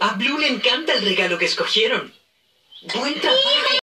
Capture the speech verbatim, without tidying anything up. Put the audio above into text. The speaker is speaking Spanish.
A Blue le encanta el regalo que escogieron. ¡Buen trabajo!